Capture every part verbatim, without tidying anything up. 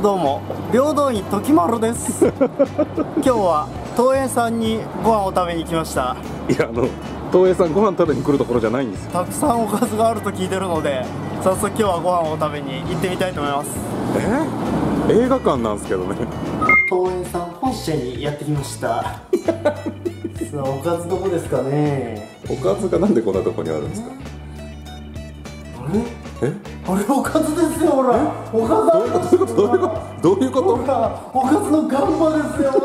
どうも平等院時丸です今日は東映さんにご飯を食べに来ました。 いや、あの東映さんご飯食べに来るところじゃないんですよ。 たくさんおかずがあると聞いてるので、早速今日はご飯を食べに行ってみたいと思います。 え映画館なんですけどね。 東映さん本社にやってきましたさあ、おかずどこですかね。 おかずがなんでこんなとこにあるんですか。 あれえあれおかずですよ、ほらおかずありますよ。 どういうことどういうことほらおかずのガンバですよ。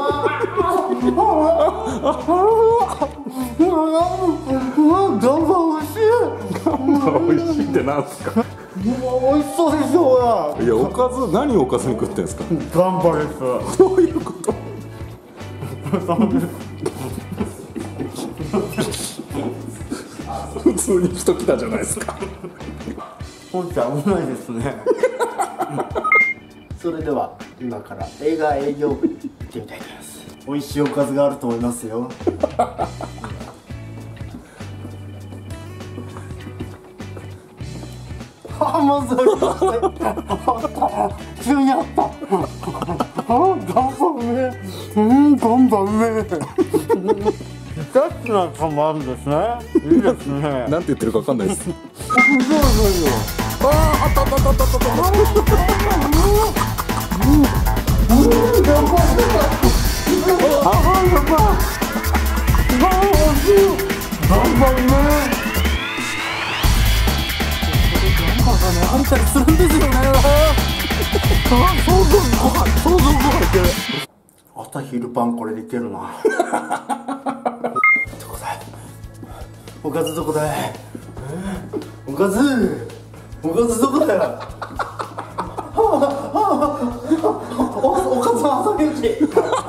ガンバ美味しい。 ガンバ美味しいってなんですか。 美味しそうですよ、ほら。 いや、おかず何をおかずに食ってんですか。 ガンバです。 どういうこと普通に人来たじゃないですか。 本ちゃん危ないですね。それでは今から映画営業部に行ってみたいと思います。美味しいおかずがあると思いますよ。あ、まずは急にあった。あ、ガンバうめえ。うん、ガンバうめえ。ダッチな感もあるんですね。いいですね。 なんて言ってるかわかんないです。 ああ、あったあったあったあったあった。うん、うん、ガンバ出た。ああ、ガンバ。ああ、美味しい。ガンバうめえ。ガンバがね、あったりするんですよね。ああ、想像ご飯、想像ご飯いける。朝昼晩これでいけるな。どこだい。おかずどこだい。おかず。おかずどこだよ。お, おかずの挟み撃ち。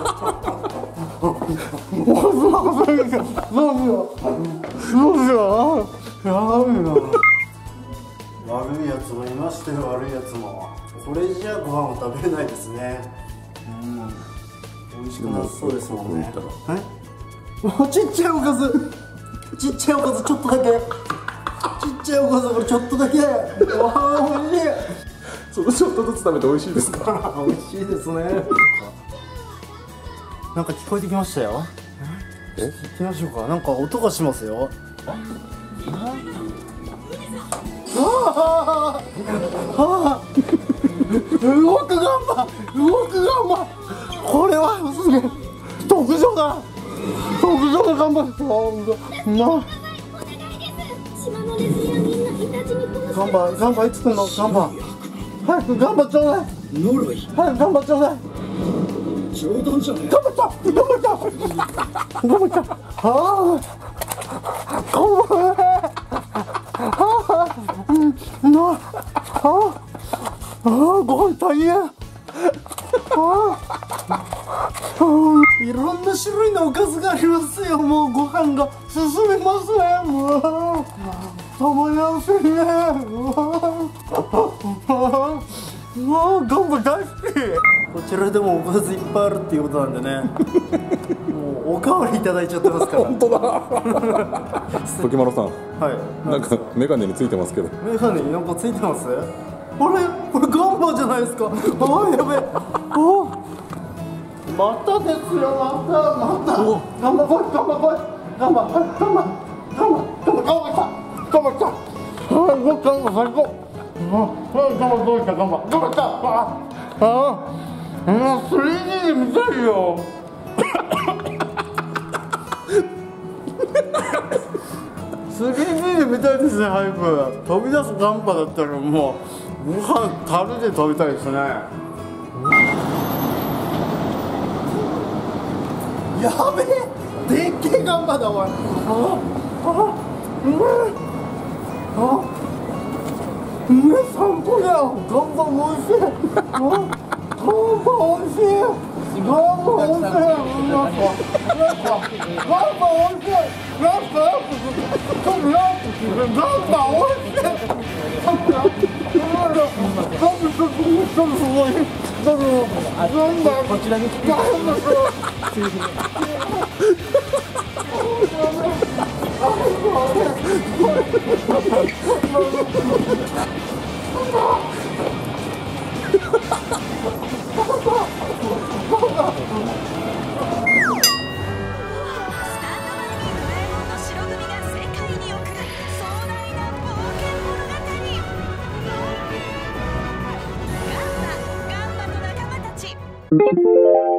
おかずの挟み撃ち。どうしよう。どうしよう。やばいな。悪いやつもいましたよ、悪いやつも。これじゃご飯を食べれないですね。うん。美味しくなさそうですもんね。え？ちっちゃいおかず。ちっちゃいおかずちょっとだけ。ちっちゃいおかずこれちょっとだけ。わあ、美味しい。 そのちょっとずつ食べて美味しいですか。 美味しいですね。なんか聞こえてきましたよ。え？聞いてみましょうか。なんか音がしますよ。ああ、動くガンバ、動くガンバ。これはすげえ。特上だ。特上のガンバですよ。な。ガンバ、ガンバいつ来んの？ガンバ。早くガンバちょうだい。 呪い。 早くガンバちょうだい。 冗談じゃねえ。 ガンバちゃん、ガンバちゃん。ガンバちゃん。ああ。ガンバ。ああ。うん、な。ああ。ああ、ご飯大変。ああ。いろんな種類のおかずがありますよ。もうご飯が進みますね。もう。たまりませんね。うわ、ガンバ大好き。こちらでもおかずいっぱいあるっていうことなんでね。もうおかわりいただいちゃってますから。 本当だ。時丸さん。 はい。 なんかメガネについてますけど。 メガネになんかついてます。あれ、これガンバじゃないですか。ああ、やべえ。あ、またですよ。また、また。ガンバ来い、ガンバ来い。ガンバ、ガンバ、ガンバ、ガンバ、ガンバ来た。ガンバ来た。はい、もうガンバ最高。はい、ガンバどうした、ガンバ。ガンバ来た。ああ、もう スリーディー で見たいよ。スリーディー で見たいですね、早く。飛び出すガンバだったらもうご飯樽で食べたいですね。やべえ、でっけえガンバだおい。ああ、うめえ。あ、うめえ散歩だよ。ガンバおいしい。あ、ガンバおいしい。ガンバおいしい。ガンバおいしい。ガンバガンバおいしい。ガンバこちらに来て。 す。